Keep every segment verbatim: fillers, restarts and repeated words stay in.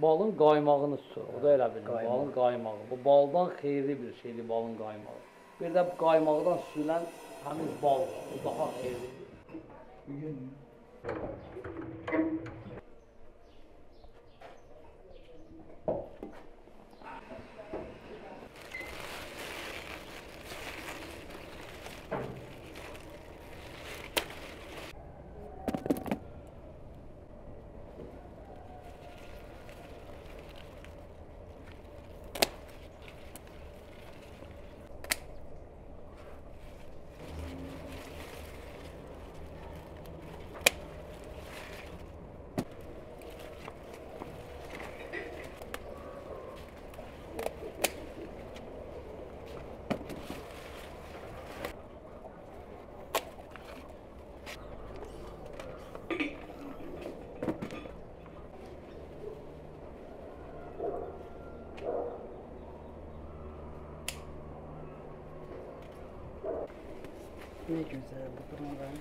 balın qaymağını tutur. O da elə bilir. Balın qaymağı. Bu baldan xeyirli bir şeydir balın qaymağı. Bir də bu qaymaqdan süzülən həmin bal var. O daha xeyirlidir. Ne güzel bu durumdan.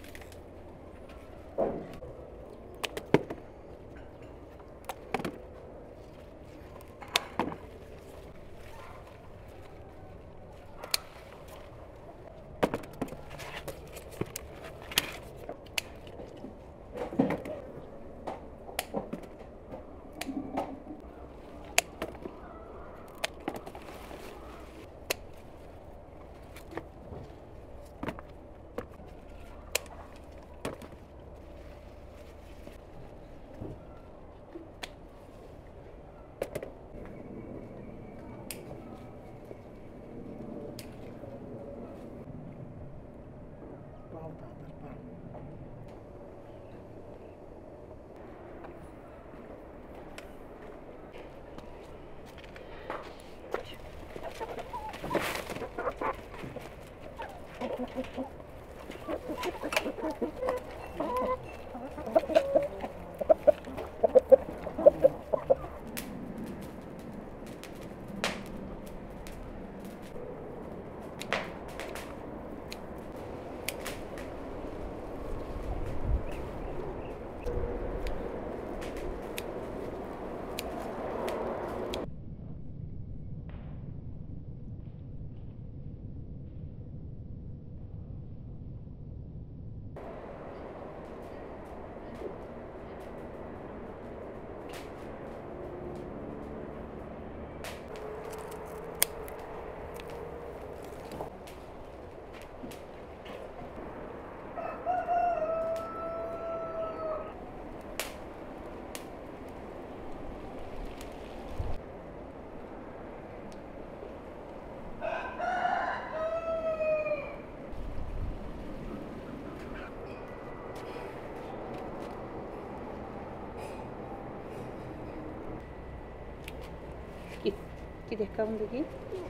Git. Gidelim kabında git.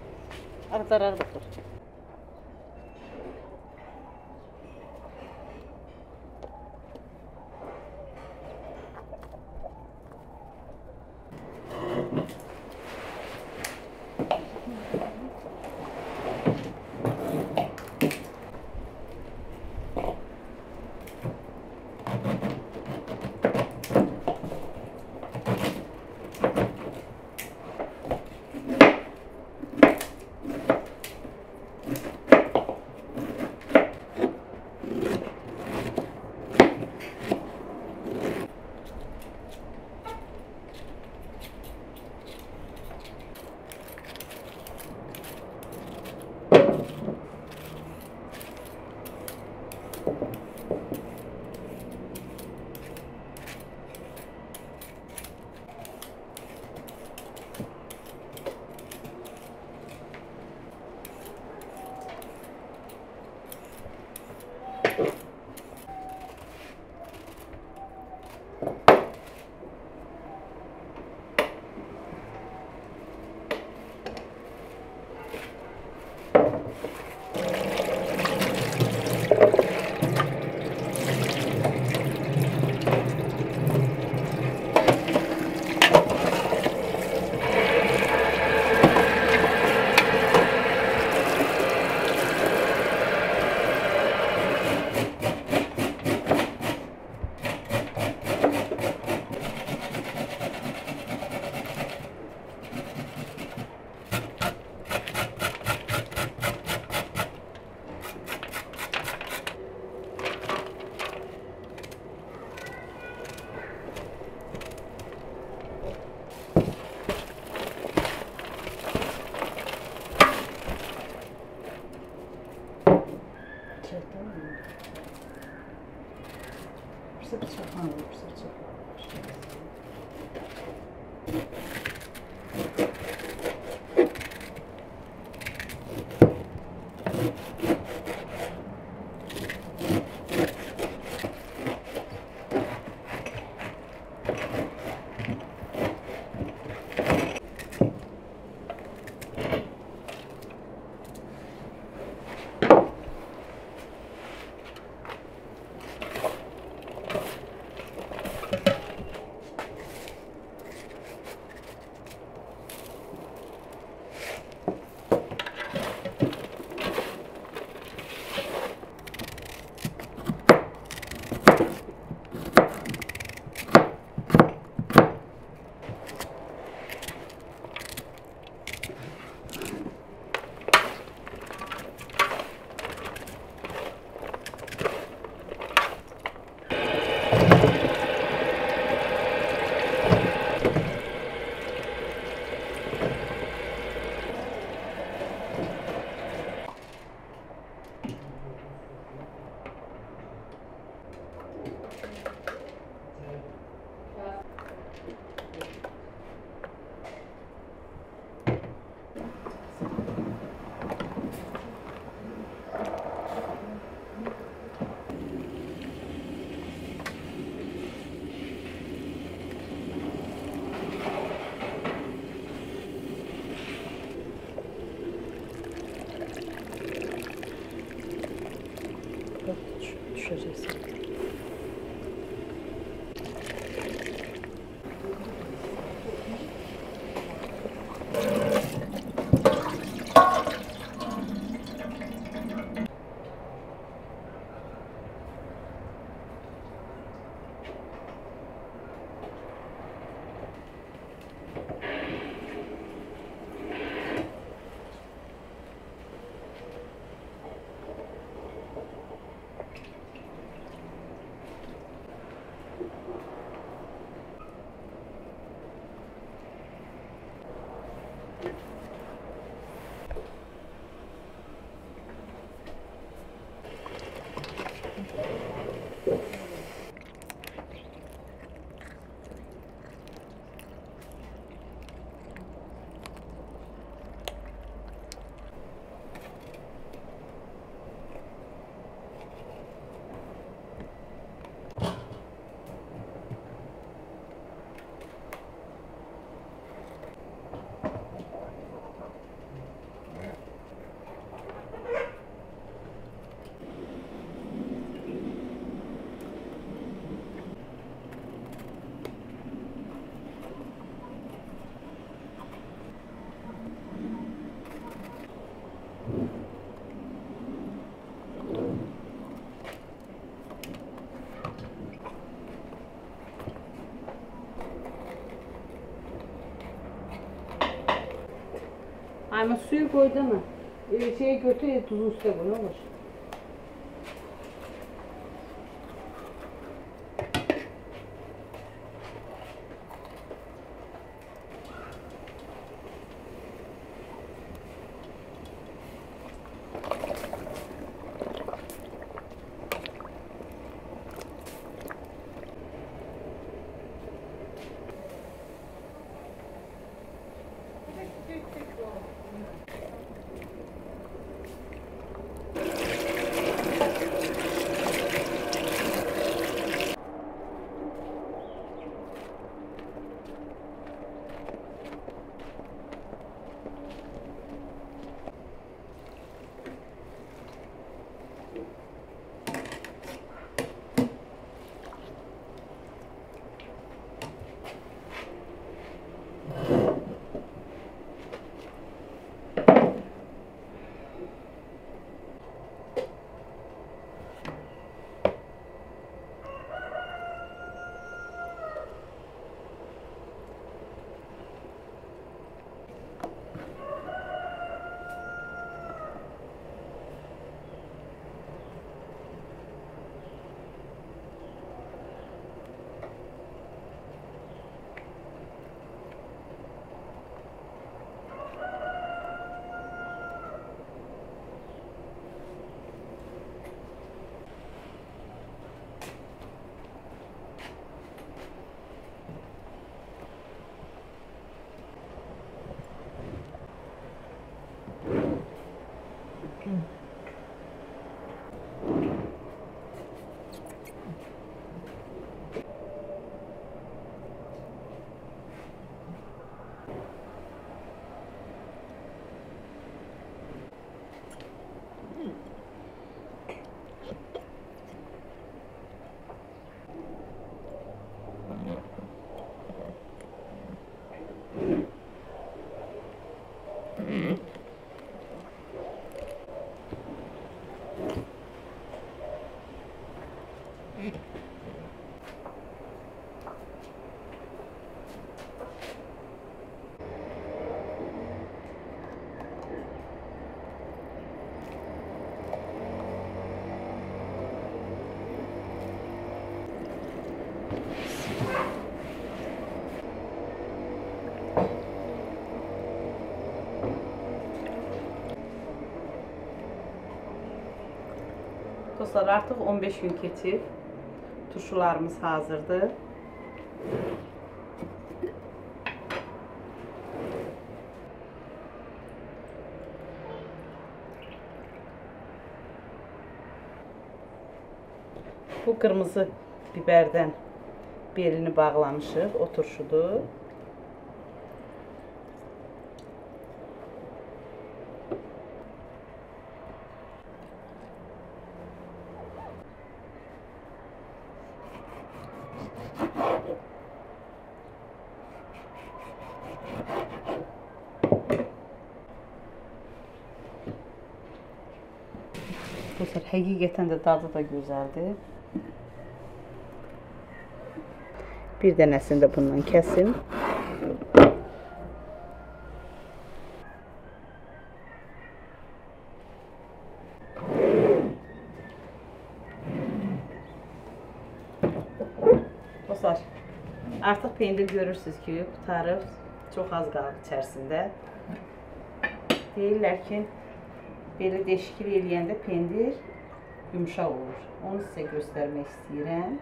Arada arada dur. Düşeceksin. Ama suyu koy değil mi? Ee, şeye götür, tuzun üstüne koy, ne olur? Dostlar, artıq on beş gün keçib. Turşularımız hazırdır. Bu qırmızı biberdən belini bağlamışıq. O turşudur. Dostlar, həqiqətən də dadı da gözəldir. Bir dənəsini də bundan kəsim. Dostlar, artıq pendir görürsünüz ki, qutarıb, çox az qalıb içərisində. Deyirlər ki, belə deşikli eləyəndə pendir yumuşaq olur. Onu sizə göstərmək istəyirəm.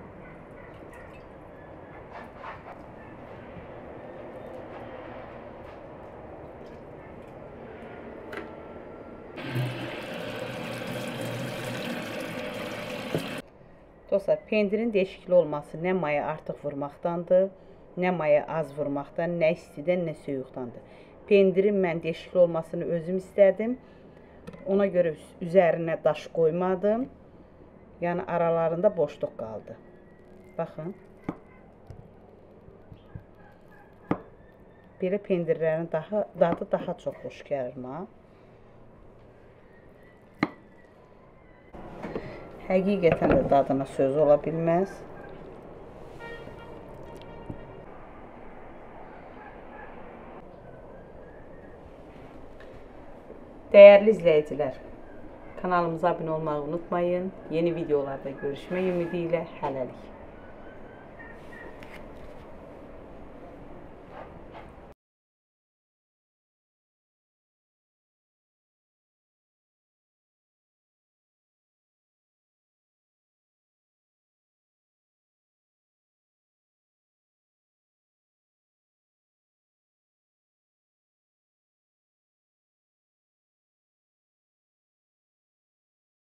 Dostlar, pendirin deşikli olması nə maya artıq vurmaqdandır, nə maya az vurmaqdan, nə istidən, nə soyuqdandır. Pendirin mən deşikli olmasını özüm istədim. Ona görə üzərinə daş qoymadım. Yəni aralarında boşluq qaldı. Baxın. Belə pendirlərin daha, dadı daha çox xoş gəlir mənə. Həqiqətən də dadına söz ola bilməz. Dəyərli izləyicilər, kanalımıza abunə olmağı unutmayın. Yeni videolarda görüşmək ümidi ilə hələlik.